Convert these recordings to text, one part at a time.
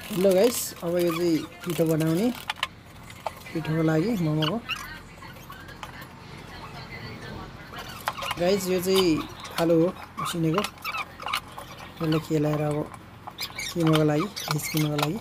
Hello guys, अब यो चाहिँ पिठो बनाउने पिठोको लागि मोमोको गाइस यो चाहिँ आलु हो उसिनेको यसले खेलाएर अब किमाको लागि भेज किमाको लागि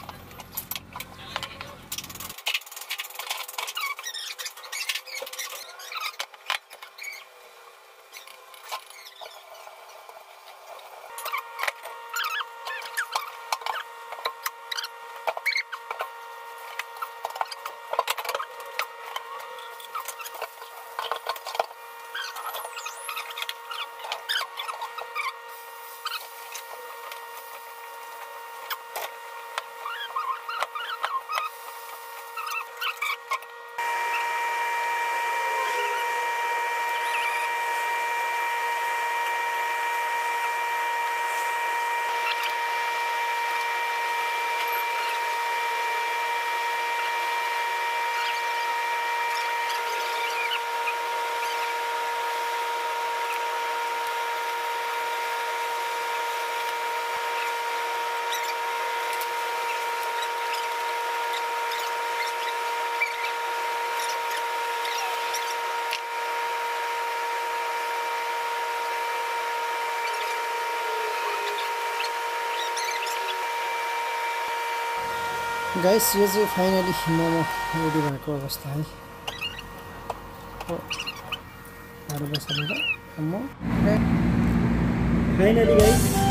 गाइस यो चाहिँ फाइनली मोमो रेडी भएको अवस्था है। Finally guys